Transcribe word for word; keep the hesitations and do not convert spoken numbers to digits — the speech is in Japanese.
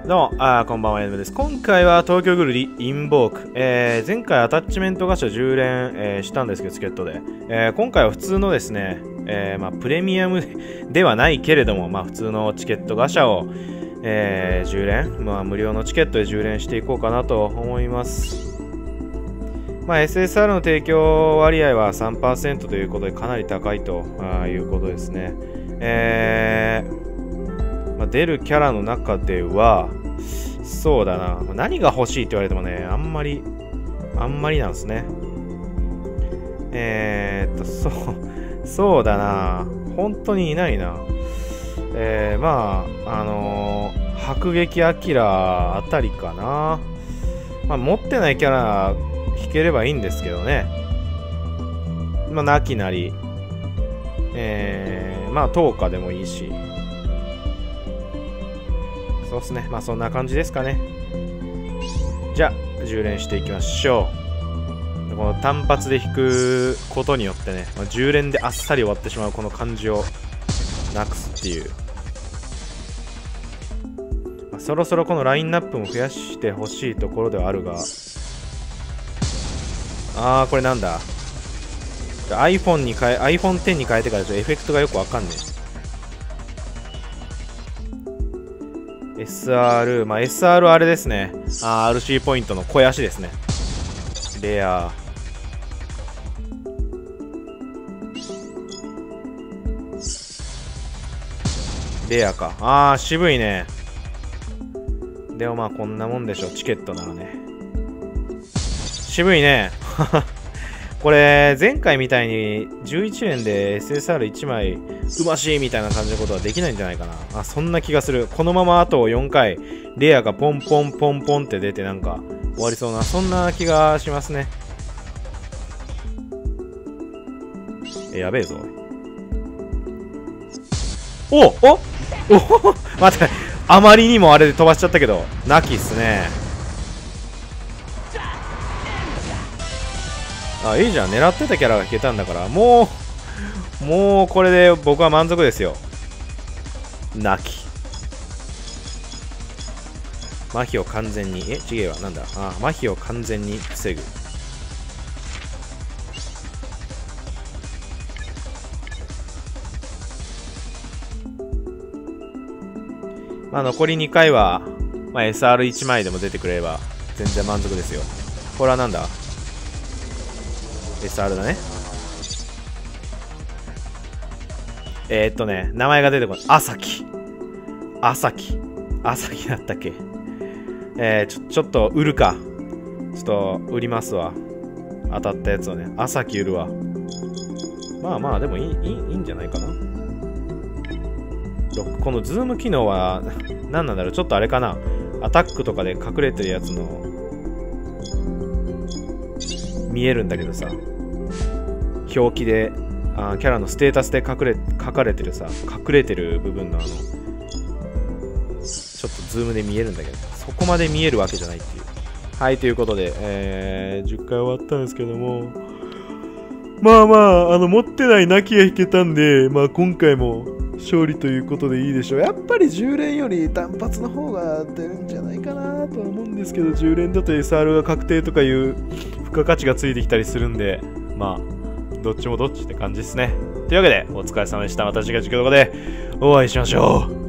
どうも、あーこんばんは、エムです。今回は東京グルリインボーク。えー、前回アタッチメントガシャじゅう連、えー、したんですけど、チケットで。えー、今回は普通のですね、えー、まあ、プレミアムではないけれども、まあ、普通のチケットガシャを、えー、じゅう連、まあ、無料のチケットでじゅう連していこうかなと思います。まあ、エスエスアール の提供割合は さんパーセント ということで、かなり高いということですね。えー、まあ、出るキャラの中では、そうだな。何が欲しいって言われてもね、あんまり、あんまりなんですね。えーっと、そう、そうだな。本当にいないな。えー、まあ、あのー、迫撃アキラあたりかな。まあ、持ってないキャラ引ければいいんですけどね。まあ、なきなり。えー、まあ、とおかでもいいし。そうですね。まあそんな感じですかね。じゃあ、じゅう連していきましょう。この単発で引くことによってね、まあ、じゅう連であっさり終わってしまうこの感じをなくすっていう。まあ、そろそろこのラインナップも増やしてほしいところではあるが。あー、これなんだ。iPhone に変え、アイフォンテン に変えてからちょっとエフェクトがよくわかんねえ。エスアール、まあ エスアール あれですね。あー アールシー ポイントの肥やしですね。レア。レアか。あー、渋いね。でもまあこんなもんでしょ。チケットならね。渋いね。これ、前回みたいにじゅういち連で エスエスアールいち 枚うましいみたいな感じのことはできないんじゃないかな。あ、そんな気がする。このままあとよんかい、レアがポンポンポンポンって出てなんか終わりそうな、そんな気がしますね。え、やべえぞ。おおおお待って、あまりにもあれで飛ばしちゃったけど、ナキっすね。あ、いいじゃん。狙ってたキャラが引けたんだから、もう、もうこれで僕は満足ですよ。ナキ。麻痺を完全に、え、違えわ。なんだ。あ、麻痺を完全に防ぐ。まあ残りにかいは、まあ、エスアールいち 枚でも出てくれれば全然満足ですよ。これはなんだ？エスアール だね。えー、っとね、名前が出てこない。アサキ。アサキ。アサキだったっけ？えー、ちょ、ちょっと売るか。ちょっと売りますわ。当たったやつをね。アサキ売るわ。まあまあ、でもいい、いい、いいんじゃないかな。このズーム機能は、何なんだろう。ちょっとあれかな。アタックとかで隠れてるやつの、見えるんだけどさ。表記であキャラのステータスで隠れ書かれてるさ、隠れてる部分のあのちょっとズームで見えるんだけど、そこまで見えるわけじゃないっていう。はい、ということで、えー、じゅっかい終わったんですけども、まあまあ、あの持ってないナキが引けたんで、まあ今回も勝利ということでいいでしょう。やっぱりじゅう連より単発の方が出るんじゃないかなとは思うんですけど、じゅう連だと エスアール が確定とかいう付加価値がついてきたりするんで、まあどっちもどっちって感じですね。というわけで、お疲れ様でした。また次回次回動画でお会いしましょう。